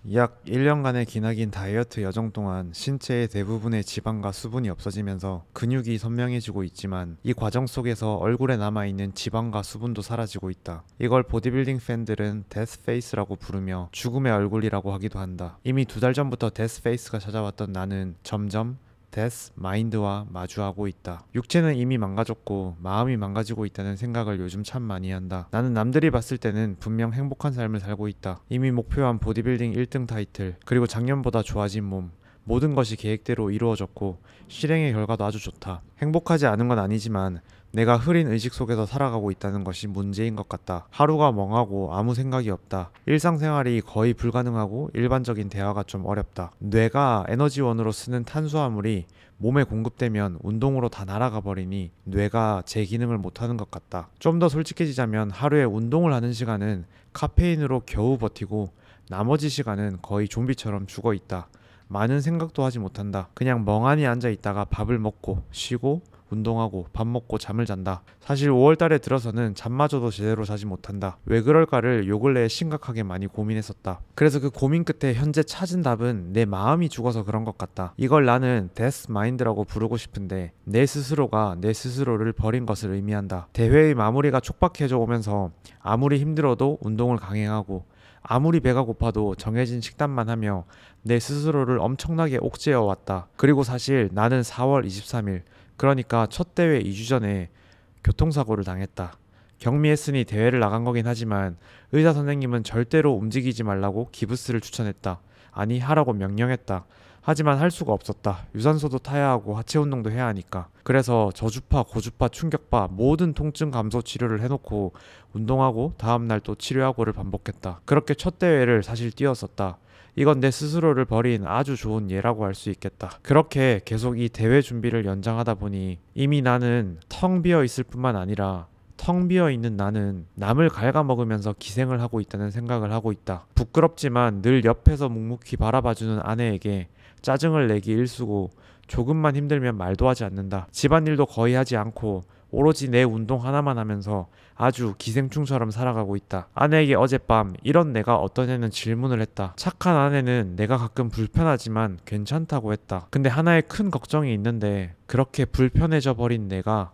약 1년간의 기나긴 다이어트 여정 동안 신체의 대부분의 지방과 수분이 없어지면서 근육이 선명해지고 있지만 이 과정 속에서 얼굴에 남아있는 지방과 수분도 사라지고 있다. 이걸 보디빌딩 팬들은 데스 페이스라고 부르며 죽음의 얼굴이라고 하기도 한다. 이미 2달 전부터 데스 페이스가 찾아왔던 나는 점점 데스 마인드와 마주하고 있다. 육체는 이미 망가졌고 마음이 망가지고 있다는 생각을 요즘 참 많이 한다. 나는 남들이 봤을 때는 분명 행복한 삶을 살고 있다. 이미 목표한 보디빌딩 1등 타이틀, 그리고 작년보다 좋아진 몸, 모든 것이 계획대로 이루어졌고 실행의 결과도 아주 좋다. 행복하지 않은 건 아니지만 내가 흐린 의식 속에서 살아가고 있다는 것이 문제인 것 같다. 하루가 멍하고 아무 생각이 없다. 일상생활이 거의 불가능하고 일반적인 대화가 좀 어렵다. 뇌가 에너지원으로 쓰는 탄수화물이 몸에 공급되면 운동으로 다 날아가 버리니 뇌가 제 기능을 못하는 것 같다. 좀 더 솔직해지자면 하루에 운동을 하는 시간은 카페인으로 겨우 버티고 나머지 시간은 거의 좀비처럼 죽어 있다. 많은 생각도 하지 못한다. 그냥 멍하니 앉아 있다가 밥을 먹고 쉬고 운동하고 밥 먹고 잠을 잔다. 사실 5월달에 들어서는 잠마저도 제대로 자지 못한다. 왜 그럴까를 요 근래에 심각하게 많이 고민했었다. 그래서 그 고민 끝에 현재 찾은 답은 내 마음이 죽어서 그런 것 같다. 이걸 나는 데스 마인드라고 부르고 싶은데 내 스스로가 내 스스로를 버린 것을 의미한다. 대회의 마무리가 촉박해져 오면서 아무리 힘들어도 운동을 강행하고 아무리 배가 고파도 정해진 식단만 하며 내 스스로를 엄청나게 옥죄어 왔다. 그리고 사실 나는 4월 23일 그러니까 첫 대회 2주 전에 교통사고를 당했다. 경미했으니 대회를 나간 거긴 하지만 의사 선생님은 절대로 움직이지 말라고 기부스를 추천했다. 아니 하라고 명령했다. 하지만 할 수가 없었다. 유산소도 타야 하고 하체 운동도 해야 하니까. 그래서 저주파, 고주파, 충격파 모든 통증 감소 치료를 해놓고 운동하고 다음날 또 치료하고를 반복했다. 그렇게 첫 대회를 사실 뛰었었다. 이건 내 스스로를 버린 아주 좋은 예라고 할 수 있겠다. 그렇게 계속 이 대회 준비를 연장하다 보니 이미 나는 텅 비어 있을 뿐만 아니라 텅 비어 있는 나는 남을 갉아먹으면서 기생을 하고 있다는 생각을 하고 있다. 부끄럽지만 늘 옆에서 묵묵히 바라봐주는 아내에게 짜증을 내기 일쑤고 조금만 힘들면 말도 하지 않는다. 집안일도 거의 하지 않고 오로지 내 운동 하나만 하면서 아주 기생충처럼 살아가고 있다. 아내에게 어젯밤 이런 내가 어떠냐는 질문을 했다. 착한 아내는 내가 가끔 불편하지만 괜찮다고 했다. 근데 하나의 큰 걱정이 있는데 그렇게 불편해져 버린 내가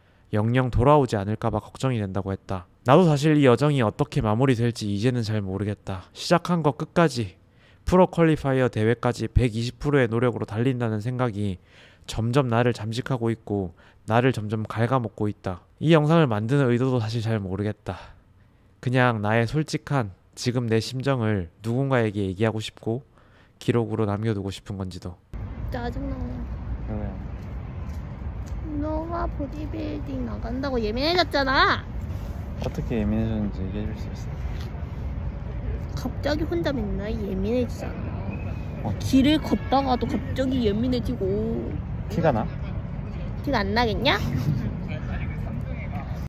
영영 돌아오지 않을까봐 걱정이 된다고 했다. 나도 사실 이 여정이 어떻게 마무리될지 이제는 잘 모르겠다. 시작한 거 끝까지 프로 퀄리파이어 대회까지 120%의 노력으로 달린다는 생각이 점점 나를 잠식하고 있고 나를 점점 갉아먹고 있다. 이 영상을 만드는 의도도 사실 잘 모르겠다. 그냥 나의 솔직한 지금 내 심정을 누군가에게 얘기하고 싶고 기록으로 남겨두고 싶은 건지도. 짜증나. 왜? 너가 보디빌딩 나간다고 예민해졌잖아. 어떻게 예민해졌는지 얘기해 줄 수 있어? 갑자기 혼자 맨날 예민해지잖아. 길을 걷다가도 갑자기 예민해지고. 티가 나? 티가 안 나겠냐?